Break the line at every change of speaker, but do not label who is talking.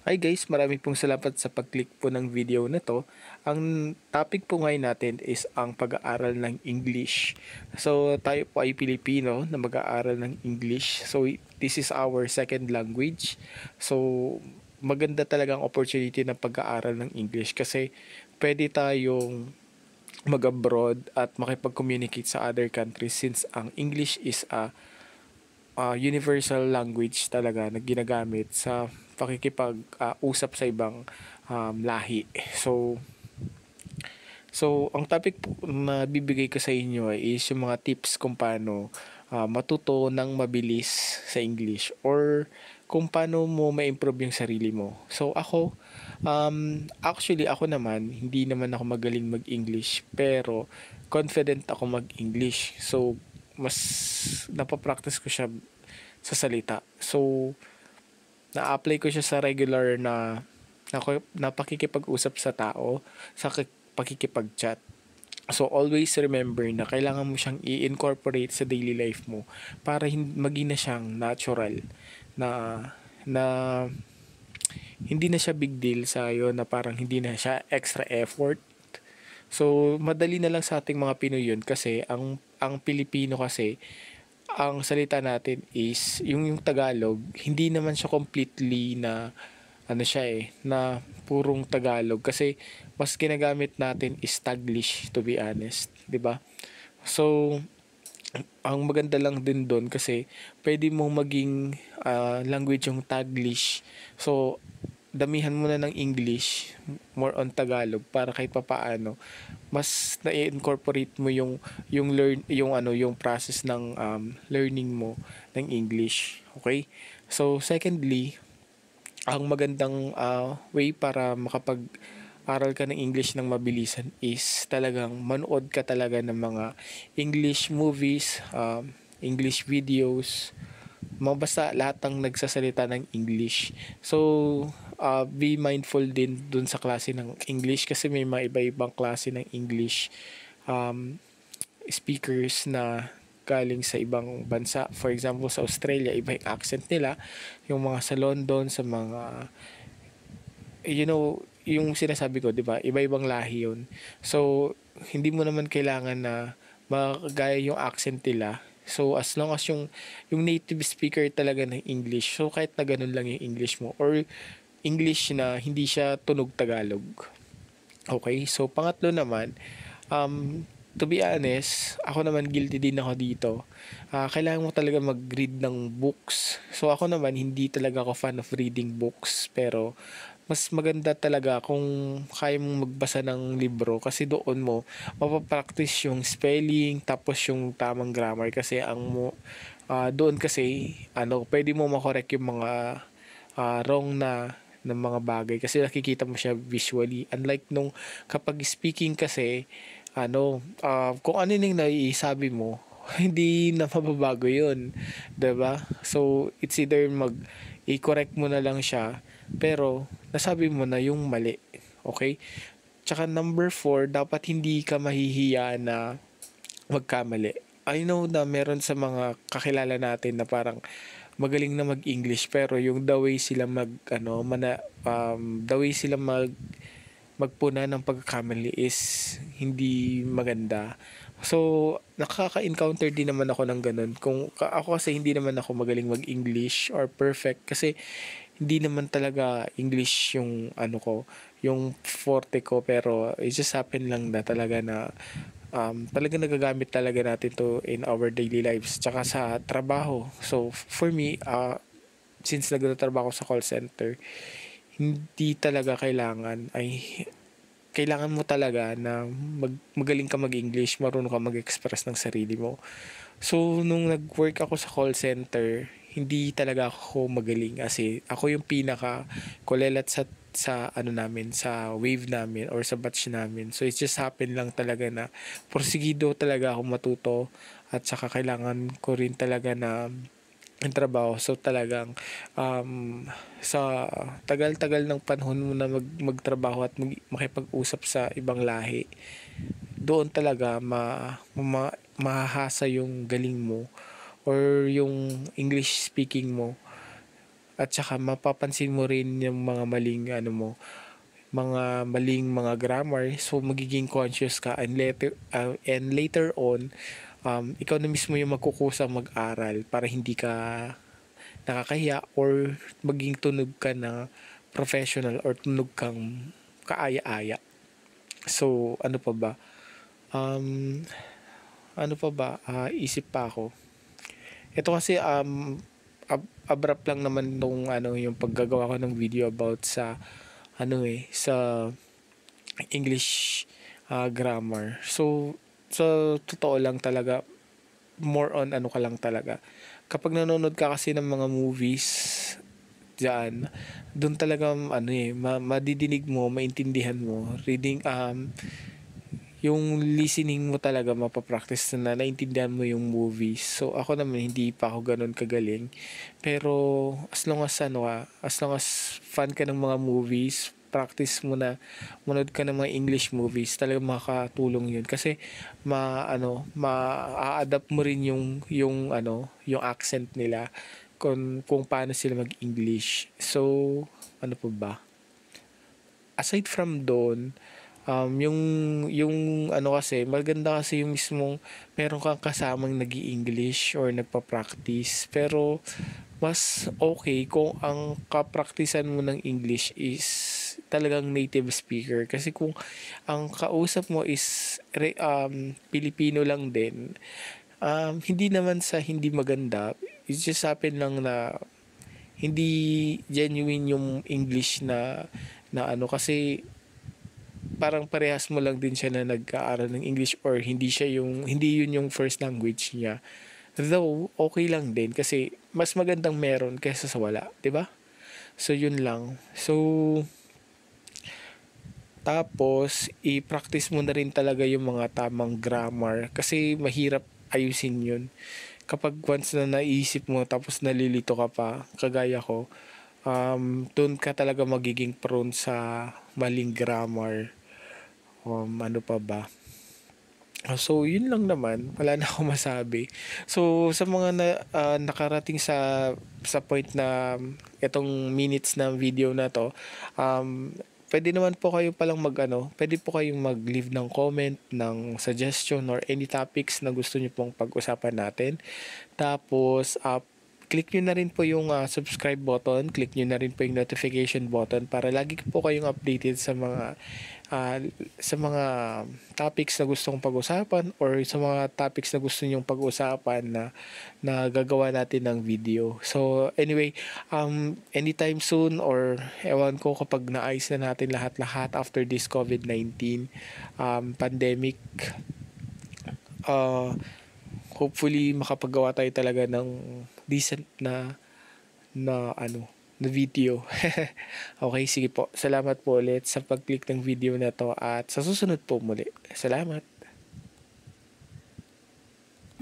Hi guys, maraming pong salamat sa pag-click po ng video na to. Ang topic po ngayon natin is ang pag-aaral ng English. So tayo po ay Pilipino na mag-aaral ng English. So this is our second language. So maganda talagang opportunity ng pag-aaral ng English kasi pwede tayong mag-abroad at makipag-communicate sa other countries since ang English is a universal language talaga na ginagamit sa pakikipag-usap sa ibang lahi. So, ang topic po na bibigay ko sa inyo is yung mga tips kung paano matuto ng mabilis sa English or kung paano mo ma-improve yung sarili mo. So, actually ako naman, hindi naman ako magaling mag-English pero confident ako mag-English. So, mas napapractice ko siya sa salita. So, na-apply ko siya sa regular na pakikipag-usap sa tao, sa pakikipag-chat. So, always remember na kailangan mo siyang i-incorporate sa daily life mo para maging na siyang natural na na hindi na siya big deal sa iyo na parang hindi na siya extra effort. So, madali na lang sa ating mga Pinoy yun kasi ang Pilipino kasi ang salita natin is yung Tagalog, hindi naman siya completely na ano siya na purong Tagalog kasi mas ginagamit natin is Taglish to be honest, 'di ba? So, ang maganda lang din doon kasi pwede mong maging language yung Taglish. So, damihan mo na ng English, more on Tagalog para kahit papaano mas na-incorporate mo yung process ng learning mo ng English. Okay? So, secondly, ang magandang way para makapag-aral ka ng English ng mabilisan is talagang manood ka talaga ng mga English movies, English videos, basta lahat ng nagsasalita ng English. So, be mindful din dun sa klase ng English kasi may mga iba-ibang klase ng English speakers na galing sa ibang bansa. For example, sa Australia, iba yung accent nila. Yung mga sa London, sa mga, yung sinasabi ko, di ba? Iba-ibang lahi yun. So, hindi mo naman kailangan na magaya yung accent nila. So, as long as yung native speaker talaga ng English, so kahit na ganun lang yung English mo, or English na hindi siya tunog Tagalog. Okay? So, pangatlo naman, to be honest, ako naman guilty din ako dito. Kailangan mo talaga mag-read ng books. So, ako naman, hindi talaga ako fan of reading books. Pero, mas maganda talaga kung kaya mong magbasa ng libro kasi doon mo mapapractice yung spelling tapos yung tamang grammar kasi doon kasi pwede mo makorek yung mga wrong na ng mga bagay kasi nakikita mo siya visually, unlike nung kapag speaking kasi kung ano yung naisabi mo hindi na mababago yun, 'di ba? So it's either i-correct mo na lang siya pero nasabi mo na yung mali. Okay? Tsaka number 4, dapat hindi ka mahihiya na magkamali. I know na meron sa mga kakilala natin na parang magaling na mag-English pero yung the way sila the way sila magpuna ng pagkakamali is hindi maganda. So, nakaka-encounter din naman ako ng ganun. Ako kasi hindi naman ako magaling mag-English or perfect kasi hindi naman talaga English yung yung forte ko pero it just happen lang na talaga na talaga nagagamit talaga natin to in our daily lives tsaka sa trabaho. So, for me, since nagtatrabaho sa call center, hindi talaga kailangan mo talaga na magaling ka mag-English, marunong ka mag-express ng sarili mo. So, nung nag-work ako sa call center, hindi talaga ako magaling kasi ako yung pinaka kulelat sa namin, sa wave namin or sa batch namin. So, it just happened lang talaga na porsigido talaga ako matuto at saka kailangan ko rin talaga na ang trabaho. So talagang sa tagal-tagal ng panahon mo na magtrabaho at makipag-usap sa ibang lahi, doon talaga mahahasa yung galing mo or yung English speaking mo at saka mapapansin mo rin yung mga maling ano mo, mga maling mga grammar. So magiging conscious ka, and later on, ikaw na mismo yung magkukusang mag-aral para hindi ka nakakahiya or maging tunog ka na professional or tunog kang kaaya-aya. So ano pa ba? Um, Ano pa ba? Isip pa ako. Ito kasi abrupt lang naman nung ano yung paggagawa ko ng video about sa sa English grammar. So sa totoo lang talaga, more on ano ka lang talaga. Kapag nanonood ka kasi ng mga movies diyan, doon talaga madidinig mo, maintindihan mo, reading yung listening mo talaga mapapractice na naintindihan mo yung movies. So ako naman hindi pa ako ganun kagaling. Pero as long as fan ka ng mga movies, practice mo na manood ka ng mga English movies, talaga makakatulong yun kasi ma-adapt mo rin yung accent nila kung paano sila mag-English. So ano pa ba? Aside from doon, yung kasi maganda kasi yung mismong meron kang kasamang nag-i-English or nagpa-practice, pero mas okay kung ang kapraktisan mo ng English is talagang native speaker, kasi kung ang kausap mo is Pilipino lang din, hindi naman sa hindi maganda, it just happen lang na hindi genuine yung English kasi parang parehas mo lang din siya na nag-aaral ng English or hindi yun yung first language niya. Though okay lang din kasi mas magandang meron kaysa sa wala, 'di ba? So yun lang. So tapos i-practice mo na rin talaga yung mga tamang grammar kasi mahirap ayusin yun. Kapag once na naisip mo tapos nalilito ka pa, kagaya ko, doon ka talaga magiging prone sa maling grammar. Ano pa ba? So, yun lang naman. Wala na akong masabi. So, sa mga nakarating sa point na itong minutes na video na to, pwede naman po kayo palang pwede po kayong mag-leave ng comment, ng suggestion, or any topics na gusto niyo pong pag-usapan natin. Tapos, click nyo na rin po yung subscribe button, click nyo na rin po yung notification button para lagi po kayong updated uh, sa mga topics na gusto kong pag-usapan or sa mga topics na gusto nyong pag-usapan na gagawa natin ng video. So anyway, anytime soon or ewan ko kapag naayos na natin lahat-lahat after this COVID-19 pandemic, uh, hopefully makapagawa tayo talaga ng decent na video. Okay, sige po. Salamat po ulit sa pag-click ng video na to at sa susunod po muli. Salamat.